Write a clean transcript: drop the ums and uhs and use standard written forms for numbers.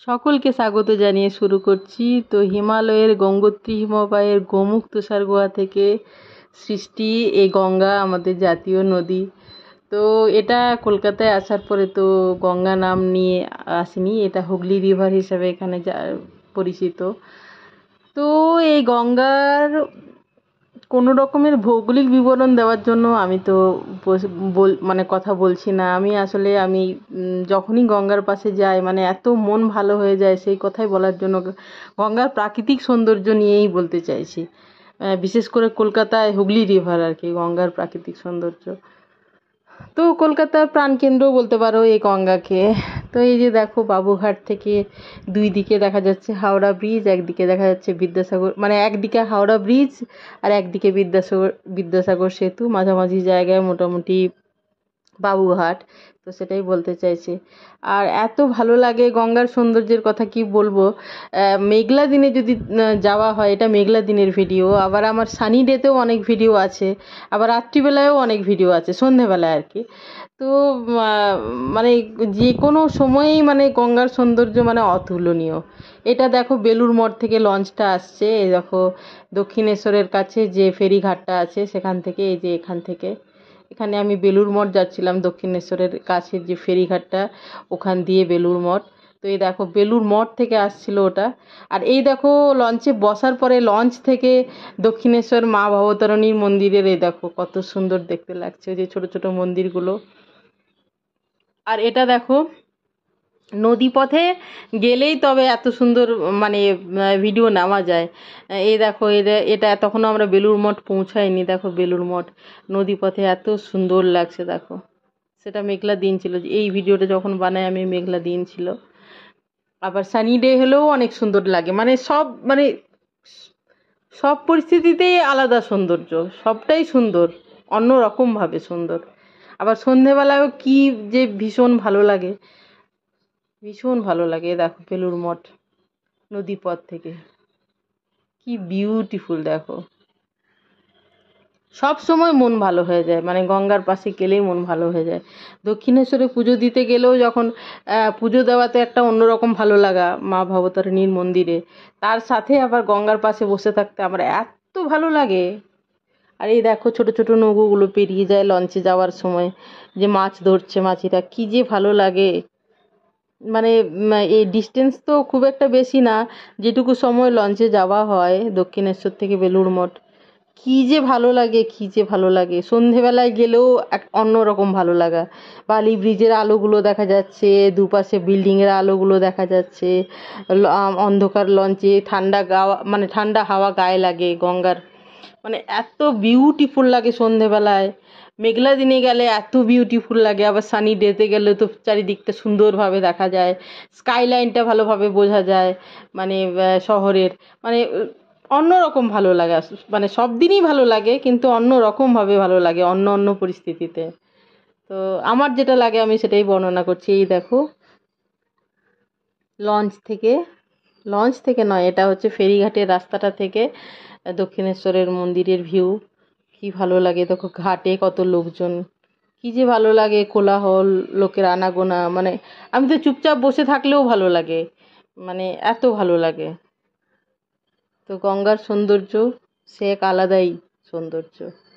সকলকে স্বাগত জানিয়ে শুরু করছি। তো হিমালয়ের গঙ্গোত্রী হিমবাহের গোমুখ তুষার গুহা থেকে সৃষ্টি এই গঙ্গা, আমাদের জাতীয় নদী। তো এটা কলকাতায় আসার পরে তো গঙ্গা নাম নিয়ে আসেনি, এটা হুগলি রিভার হিসাবে এখানে পরিচিত। তো এই গঙ্গার কোনো রকমের ভৌগোলিক বিবরণ দেওয়ার জন্য আমি তো মানে কথা বলছি না। আমি যখনই গঙ্গার পাশে যাই মানে এত মন ভালো হয়ে যায়, সেই কথাই বলার জন্য গঙ্গার প্রাকৃতিক সৌন্দর্য নিয়েই বলতে চাইছি। বিশেষ করে কলকাতায় হুগলি রিভার আর কি, গঙ্গার প্রাকৃতিক সৌন্দর্য। তো কলকাতার প্রাণকেন্দ্র বলতে পারো এই গঙ্গাকে। তো এই যে দেখো, বাবুঘাট থেকে দুই দিকে দেখা যাচ্ছে হাওড়া ব্রিজ, একদিকে দেখা যাচ্ছে বিদ্যাসাগর, মানে একদিকে হাওড়া ব্রিজ আর একদিকে বিদ্যাসাগর সেতু, মাঝামাঝি জায়গায় মোটামুটি বাবুঘাট। তো সেটাই বলতে চাইছি। আর এত ভালো লাগে গঙ্গার সৌন্দর্যের কথা কি বলবো। মেঘলা দিনে যদি যাওয়া হয়, এটা মেঘলা দিনের ভিডিও, আবার আমার সানি ডেতেও অনেক ভিডিও আছে, আবার রাত্রিবেলায়ও অনেক ভিডিও আছে, সন্ধেবেলায় আর কি। তো মানে যে কোনো সময়েই মানে গঙ্গার সৌন্দর্য মানে অতুলনীয়। এটা দেখো বেলুড় মঠ থেকে লঞ্চটা আসছে, এই দেখো দক্ষিণেশ্বরের কাছে যে ফেরিঘাটটা আছে সেখান থেকে, এই যে এখানে আমি বেলুড় মঠ যাচ্ছিলাম, দক্ষিণেশ্বরের কাছে যে ফেরিঘাটটা ওখান দিয়ে বেলুড় মঠ। তো এই দেখো বেলুড় মঠ থেকে আসছিল ওটা। আর এই দেখো লঞ্চে বসার পরে লঞ্চ থেকে দক্ষিণেশ্বর মা ভবতারিণীর মন্দিরের, এই দেখো কত সুন্দর দেখতে লাগছে ওই যে ছোট ছোট মন্দিরগুলো। আর এটা দেখো নদীপথে গেলেই তবে এত সুন্দর মানে ভিডিও নেওয়া যায়। এই দেখো এটা তখনও আমরা বেলুড় মঠ পৌঁছাইনি, দেখো বেলুড় মঠ নদীপথে এত সুন্দর লাগছে দেখো। সেটা মেঘলা দিন ছিল, এই ভিডিওটা যখন বানাই আমি মেঘলা দিন ছিল। আবার সানি ডে হলেও অনেক সুন্দর লাগে, মানে সব পরিস্থিতিতেই আলাদা সৌন্দর্য, সবটাই সুন্দর, অন্য রকমভাবে সুন্দর। আবার সন্ধেবেলায়ও কি যে ভীষণ ভালো লাগে, ভীষণ ভালো লাগে। দেখো বেলুড় মঠ নদীপথ থেকে কি বিউটিফুল দেখো। সব সময় মন ভালো হয়ে যায়, মানে গঙ্গার পাশে গেলেই মন ভালো হয়ে যায়। দক্ষিণেশ্বরে পুজো দিতে গেলেও যখন পুজো দেওয়াতে একটা অন্যরকম ভালো লাগা মা ভবতারিণীর মন্দিরে, তার সাথে আবার গঙ্গার পাশে বসে থাকতে আমার এত ভালো লাগে। আর এই দেখো ছোট ছোট নৌকোগুলো পেরিয়ে যায় লঞ্চে যাওয়ার সময়, যে মাছ ধরছে মাছিরা, কি যে ভালো লাগে। মানে এই ডিস্টেন্স তো খুব একটা বেশি না, যেটুকু সময় লঞ্চে যাওয়া হয় দক্ষিণেশ্বর থেকে বেলুড় মঠ, কি যে ভালো লাগে, কি যে ভালো লাগে। সন্ধেবেলায় গেলেও এক অন্যরকম ভালো লাগা। বালি ব্রিজের আলোগুলো দেখা যাচ্ছে, দুপাশে বিল্ডিংয়ের আলোগুলো দেখা যাচ্ছে, অন্ধকার লঞ্চে ঠান্ডা হাওয়া গায়ে লাগে গঙ্গার, মানে এত বিউটিফুল লাগে সন্ধেবেলায়। মেঘলা দিনে গেলে এত বিউটিফুল লাগে, আবার সানি ডেতে গেলে তো চারিদিকটা সুন্দরভাবে দেখা যায়, স্কাইলাইনটা ভালোভাবে বোঝা যায়, মানে শহরের, মানে অন্যরকম ভালো লাগে। মানে সব দিনই ভালো লাগে, কিন্তু অন্য রকমভাবে ভালো লাগে অন্য অন্য পরিস্থিতিতে। তো আমার যেটা লাগে আমি সেটাই বর্ণনা করছি। এই দেখো লঞ্চ থেকে নয়, এটা হচ্ছে ফেরিঘাটের রাস্তাটা থেকে দক্ষিণেশ্বরের মন্দিরের ভিউ। কি ভালো লাগে দেখো, ঘাটে কত লোকজন, কি যে ভালো লাগে, কোলাহল, লোকের আনাগোনা, মানে আমি তো চুপচাপ বসে থাকলেও ভালো লাগে, মানে এত ভালো লাগে। তো গঙ্গার সৌন্দর্য সে এক আলাদাই সৌন্দর্য।